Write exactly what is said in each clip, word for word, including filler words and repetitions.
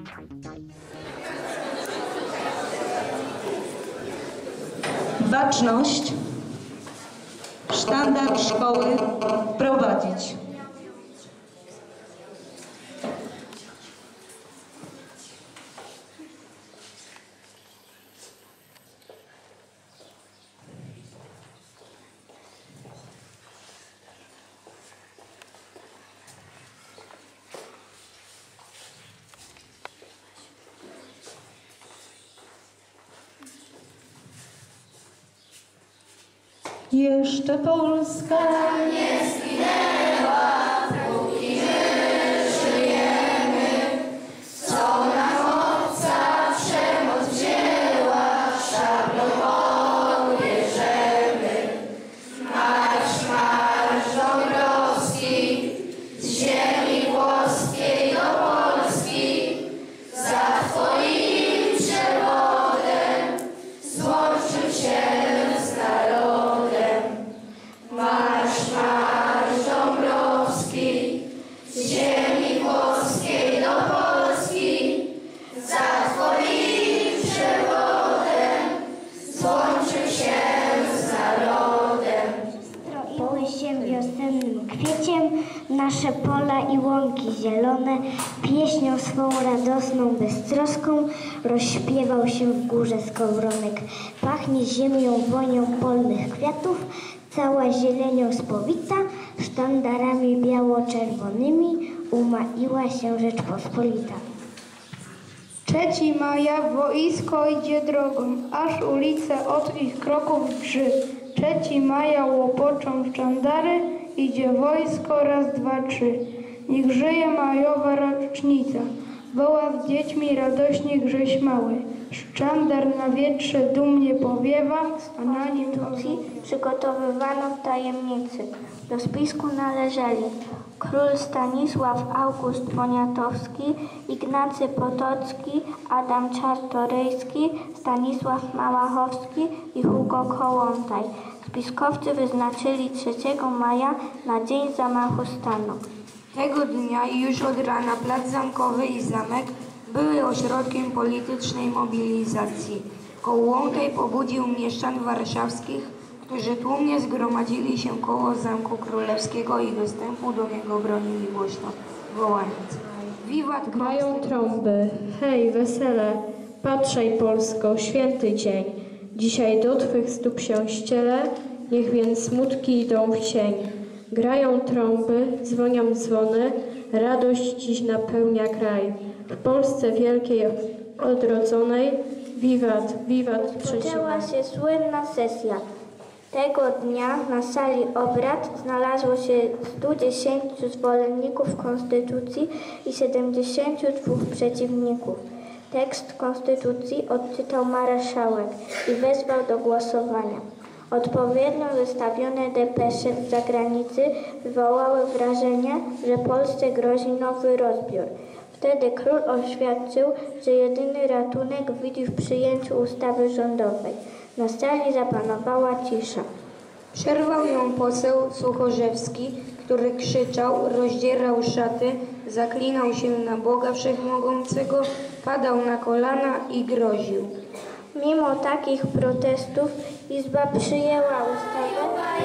Baczność, sztandar szkoły prowadzić. Jeszcze Polska nie zginęła, póki my żyjemy. Co nam obca przemoc wzięła, szablą obierzemy. Marsz, marsz Dąbrowski, z ziemi włoskiej do Polski, za twoim przewodem złączył się z narodem. Marsz, marsz Dąbrowski, z ziemi włoskiej do Polski, za twoim przewodem złączył się z narodem. Stroiły się wiosennym kwieciem nasze pola i łąki zielone, pieśnią swą radosną, beztroską rozśpiewał się w górze skowronek. Pachnie ziemią, wonią polnych kwiatów, cała zielenią spowita, sztandarami biało-czerwonymi umaiła się Rzeczpospolita. Trzeci maja wojsko idzie drogą, aż ulice od ich kroków drży. Trzeci maja łopoczą sztandary, idzie wojsko raz, dwa, trzy. Niech żyje majowa rocznica, woła z dziećmi radośnie grześ mały. Sztandar na wietrze dumnie powiewa, a na nim Konstytucji przygotowywano w tajemnicy. Do spisku należeli król Stanisław August Poniatowski, Ignacy Potocki, Adam Czartoryski, Stanisław Małachowski i Hugo Kołłątaj. Spiskowcy wyznaczyli trzeciego maja na dzień zamachu stanu. Tego dnia i już od rana plac Zamkowy i zamek były ośrodkiem politycznej mobilizacji. Kołłątaj pobudził mieszczan warszawskich, którzy tłumnie zgromadzili się koło Zamku Królewskiego i dostępu do niego bronili głośno, wołając: Wiwat! Grają trąby, hej, wesele, patrzaj Polsko, święty dzień. Dzisiaj do twych stóp się ściele, niech więc smutki idą w cień. Grają trąby, dzwonią dzwony, radość dziś napełnia kraj. W Polsce wielkiej odrodzonej, wiwat, wiwat trzeci. Zaczęła się słynna sesja. Tego dnia na sali obrad znalazło się stu dziesięciu zwolenników konstytucji i siedemdziesięciu dwóch przeciwników. Tekst konstytucji odczytał marszałek i wezwał do głosowania. Odpowiednio zestawione depesze z zagranicy wywołały wrażenie, że Polsce grozi nowy rozbiór. Wtedy król oświadczył, że jedyny ratunek widzi w przyjęciu ustawy rządowej. Na sali zapanowała cisza. Przerwał ją poseł Suchorzewski, który krzyczał, rozdzierał szaty, zaklinał się na Boga Wszechmogącego, padał na kolana i groził. Mimo takich protestów Izba przyjęła ustawę.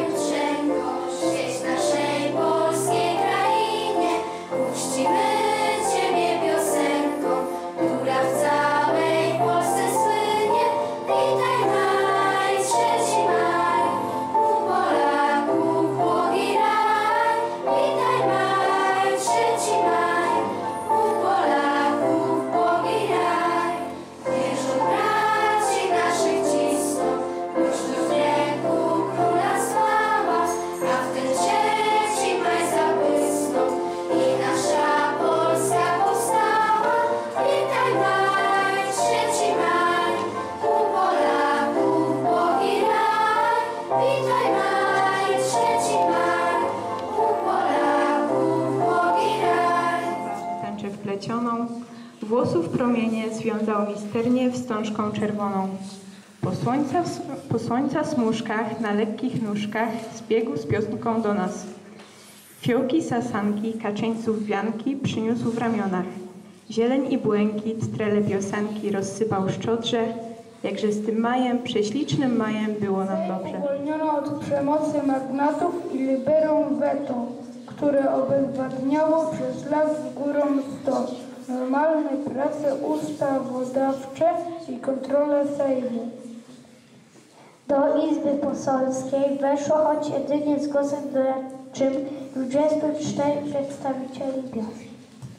Świeć naszej polskiej krainie, uczcimy Ciebie piosenką, która w całej Polsce słynie. Witaj maj, trzeci maj, u Polaków błogi raj. Witaj maj, trzeci maj, u Polaków błogi raj. Niech od braci naszych cisną, duszno z ręku króla sława, a w ten trzeci maj zabłysnął i nasza Polska powstała. Witaj maj, trzeci maj, u Polaków błogi raj. Witaj maj, trzeci maj, u Polaków błogi raj. Tęczę wplecioną, włosów promienie związał misternie wstążką czerwoną. Po słońca, po słońca smużkach, na lekkich nóżkach zbiegł z piosenką do nas. Fiołki, sasanki, kaczeńców wianki przyniósł w ramionach. Zieleń i błękit, trele piosenki rozsypał szczodrze, jakże z tym majem, prześlicznym majem było nam dobrze. Uwolniono od przemocy magnatów i liberum veto, które obezwładniało przez lat z górą sto. Normalne prace ustawodawcze i kontrolę Sejmu. Do Izby Poselskiej weszło, choć jedynie z głosem doradczym, dwudziestu czterech przedstawicieli miast.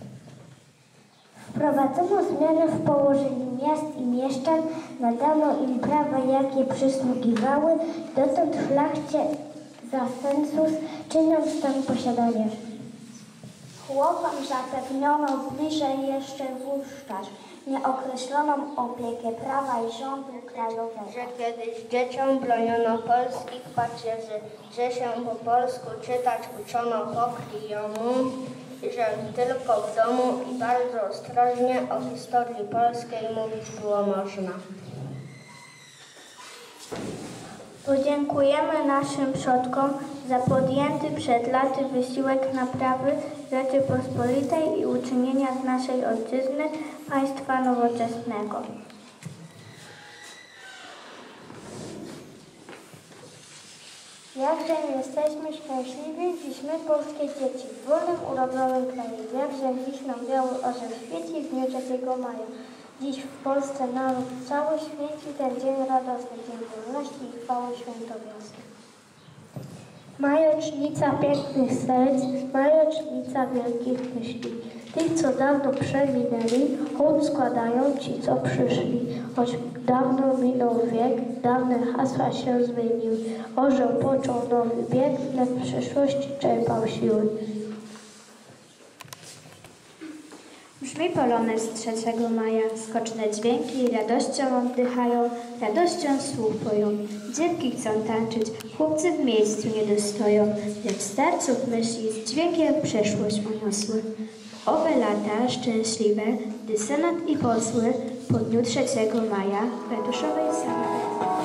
Wprowadzono zmiany w położeniu miast i mieszczan, nadano im prawa, jakie przysługiwały dotąd szlachcie za census, czyniąc stan posiadania. Chłopom zapewniono bliżej jeszcze wówczas nieokreśloną opiekę prawa i rządu krajowego. Że kiedyś dzieciom broniono polskich płaszczyzn, że się po polsku czytać uczono po kryjomu, że tylko w domu i bardzo ostrożnie o historii polskiej mówić było można. Podziękujemy naszym przodkom za podjęty przed laty wysiłek naprawy Rzeczypospolitej i uczynienia z naszej ojczyzny państwa nowoczesnego. Jakże jesteśmy szczęśliwi, dziś my, polskie dzieci, w wolnym, urodzonym kraju. Jakże dziś nam biały orzeł świeci w dniu trzeciego maja. Dziś w Polsce naród cały świeci ten dzień radosny, dzień wolności i chwały świętowiosny. Majocznica pięknych serc, majocznica wielkich myśli. Tych, co dawno przeminęli, hołd składają ci, co przyszli. Choć dawno minął wiek, dawne hasła się zmieniły. Orzeł począł nowy bieg, lecz w przyszłości czerpał siły. Brzmi polonez trzeciego maja, skoczne dźwięki radością oddychają, radością słów poją. Dziewki chcą tańczyć, chłopcy w miejscu nie dostoją, lecz starców myśli z dźwiękiem przeszłość uniosły. Owe lata szczęśliwe, gdy senat i posły po dniu trzeciego maja w Ratuszowej sali